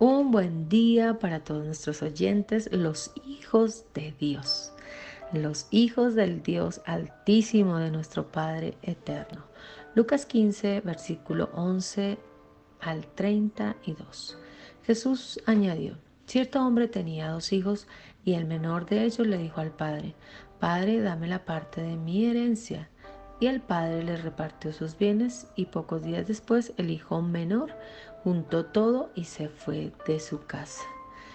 Un buen día para todos nuestros oyentes, los hijos de Dios, los hijos del Dios Altísimo de nuestro Padre Eterno. Lucas 15, versículo 11 al 32. Jesús añadió: cierto hombre tenía 2 hijos y el menor de ellos le dijo al padre: Padre, dame la parte de mi herencia. Y el padre le repartió sus bienes, y pocos días después el hijo menor juntó todo y se fue de su casa.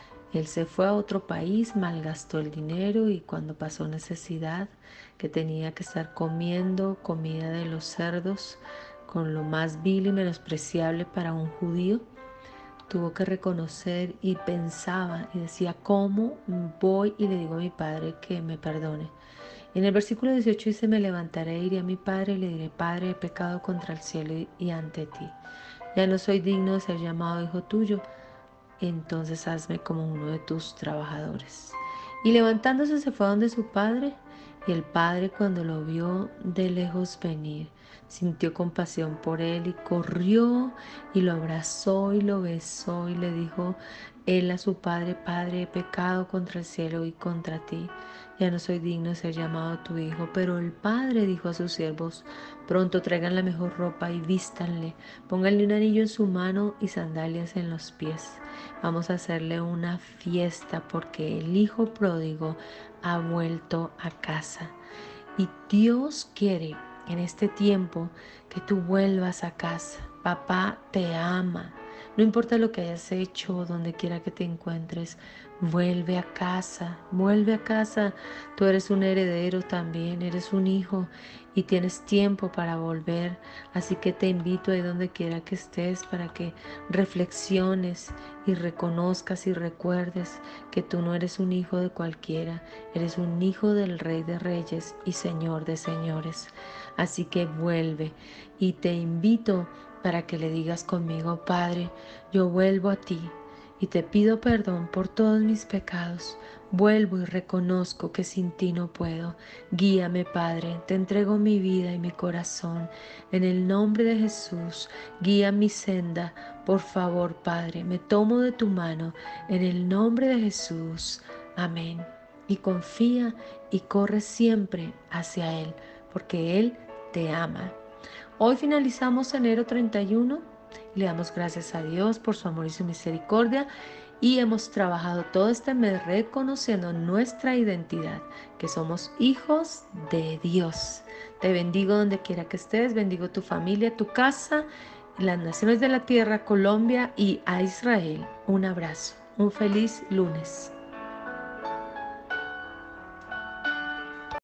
Él se fue a otro país, malgastó el dinero, y cuando pasó necesidad, que tenía que estar comiendo comida de los cerdos, con lo más vil y menospreciable para un judío, tuvo que reconocer y pensaba y decía: ¿cómo voy y le digo a mi padre que me perdone? En el versículo 18 dice: me levantaré, iré a mi padre y le diré: Padre, he pecado contra el cielo y ante ti. Ya no soy digno de ser llamado hijo tuyo, entonces hazme como uno de tus trabajadores. Y levantándose se fue a donde su padre, y el padre, cuando lo vio de lejos venir, sintió compasión por él y corrió y lo abrazó y lo besó, y le dijo él a su padre: Padre, he pecado contra el cielo y contra ti, ya no soy digno de ser llamado tu hijo. Pero el padre dijo a sus siervos: pronto traigan la mejor ropa y vístanle, pónganle un anillo en su mano y sandalias en los pies. Vamos a hacerle una fiesta, porque el hijo pródigo ha vuelto a casa. Y Dios quiere en este tiempo que tú vuelvas a casa. Papá te ama. No importa lo que hayas hecho, donde quiera que te encuentres, vuelve a casa, vuelve a casa. Tú eres un heredero también, eres un hijo y tienes tiempo para volver. Así que te invito ahí donde quiera que estés, para que reflexiones y reconozcas y recuerdes que tú no eres un hijo de cualquiera, eres un hijo del Rey de Reyes y Señor de Señores. Así que vuelve, y te invito para que le digas conmigo: Padre, yo vuelvo a ti y te pido perdón por todos mis pecados. Vuelvo y reconozco que sin ti no puedo. Guíame, Padre, te entrego mi vida y mi corazón. En el nombre de Jesús, guía mi senda. Por favor, Padre, me tomo de tu mano. En el nombre de Jesús. Amén. Y confía y corre siempre hacia Él, porque Él te ama. Hoy finalizamos enero 31. Le damos gracias a Dios por su amor y su misericordia, y hemos trabajado todo este mes reconociendo nuestra identidad, que somos hijos de Dios. Te bendigo donde quiera que estés, bendigo tu familia, tu casa, las naciones de la tierra, Colombia y a Israel. Un abrazo, un feliz lunes.